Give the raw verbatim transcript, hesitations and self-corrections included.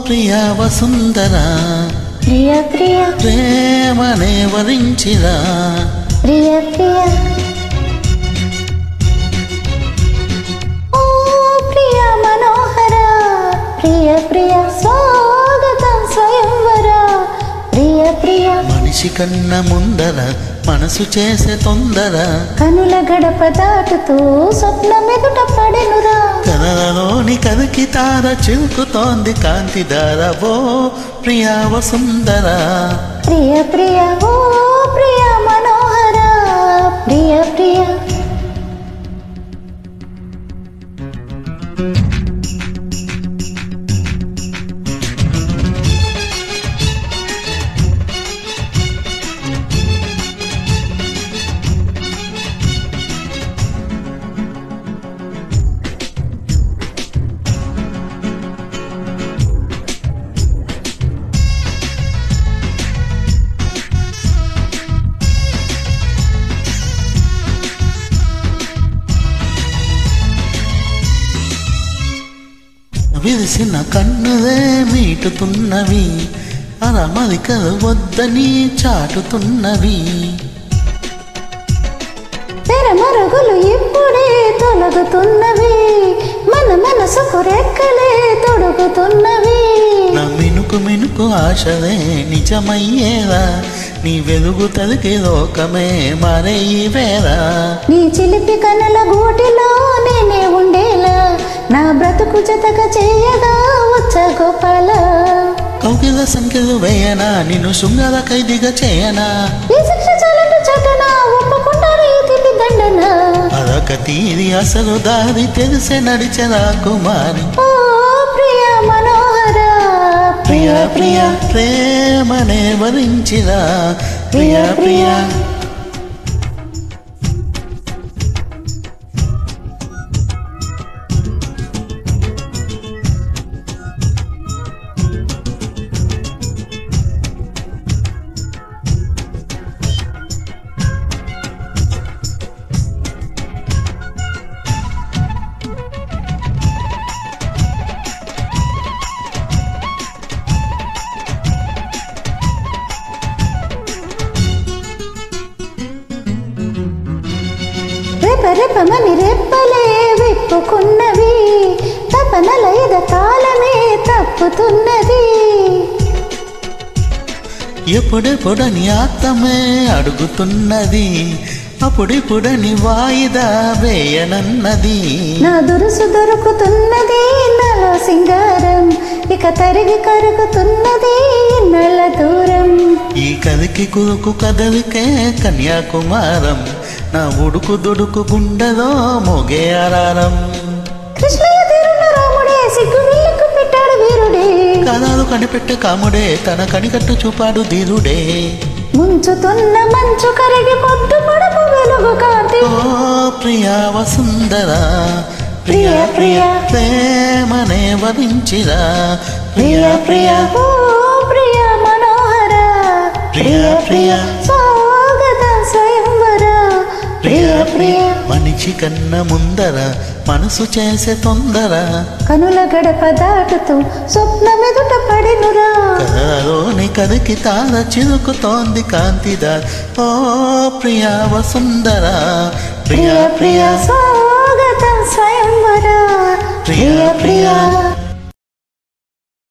ప్రియా వసుందరా ప్రియ ప్రియ ప్రేమనే వరించిరా ప్రియ ప్రియ ఓ ప్రియ మనోహర ప్రియ ప్రియ స్వాగతం స్వయంవర ప్రియ ప్రియ మనిషి కన్న ముందర మనసు చేసే తొందర కనుల గడప దాటుతూ స్వప్నమెదుట పడెనురా కలలోని కదికి తార చిలుకుతోంది కాంతిదార ఓ ప్రియా వసుందర ప్రియ ప్రియ ఓ ప్రియ మనోహర ప్రియ ప్రియ విరిసిన కన్నులే మీటుతున్నవి అరమరికలు వద్దని చాటుతున్నవి తెరమరుగులు ఇప్పుడే తొలగుతున్నవి మన మనసుకు రెక్కలే తొడుగుతున్నవి నా మినుకు మినుకు ఆశలే నిజమయ్యేలా నీ వెలుగు తలికి లోకమే మరే వేరా నీ చిలిపి కనుల గూటిలో నేనే ఉండేలా నా బ్రతుకు జతక చేయగా వచ్చ గోపాల కౌకిల సంఖ్యలు వేయనా నిన్ను శృంగార ఖైదీగా చేయనా ఈ శిక్ష చాలంటూ చటనా ఒప్పుకుంటారు ఈ తిప్పి దండన అదొక తీరి అసలు దారి తెలిసే నడిచరా కుమారి ఓ ప్రియ మనోహర ప్రియ ప్రియ ప్రేమనే వరించిరా ప్రియ ప్రియ రెపరెపమని రెప్పలే విప్పుకున్నవి తపనల ఎద కాలమే తప్పుతున్నది ఎప్పుడెప్పుడని ఆత్మే అడుగుతున్నది అప్పుడిప్పుడని వాయిదా వేయనన్నది నా దురుసు దొరుకుతున్నది నాలో సింగారం ఇక తరిగి కరుగుతున్నది నల్ల దూరం ఈ కదికి కురుకు కదలికే కన్యాకుమారం నా ఉడుకు దొడుకు గుండెలో మోగే ఆరారం కృష్ణయ్య తీరున్న రాముడే సిగ్గు విల్లుకు పెట్టాడు వీరుడే కథలు కనిపెట్టే కాముడే తన కనికట్టు చూపాడు ధీరుడే ముంచుతున్న మంచు కరిగి పొద్దు పడపు వెలుగు కాంతి ఓ ప్రియా వసుందర ప్రియ ప్రియ ప్రేమనే వరించిరా ప్రియ ప్రియ ఓ ప్రియ మనోహర ప్రియ ప్రియ స్వాగత స్వయంవర ప్రియ ప్రియ మనిషి కన్న ముందర మనసు చేసే తొందర కనుల గడప దాటుతూ స్వప్నమెదుట పడెనురా కలలోని కదికి తార చిలుకుతోంది కాంతిదా ఓ ప్రియా వసుందర ప్రియ ప్రియ స్వాగతం స్వయంవర ప్రియ ప్రియ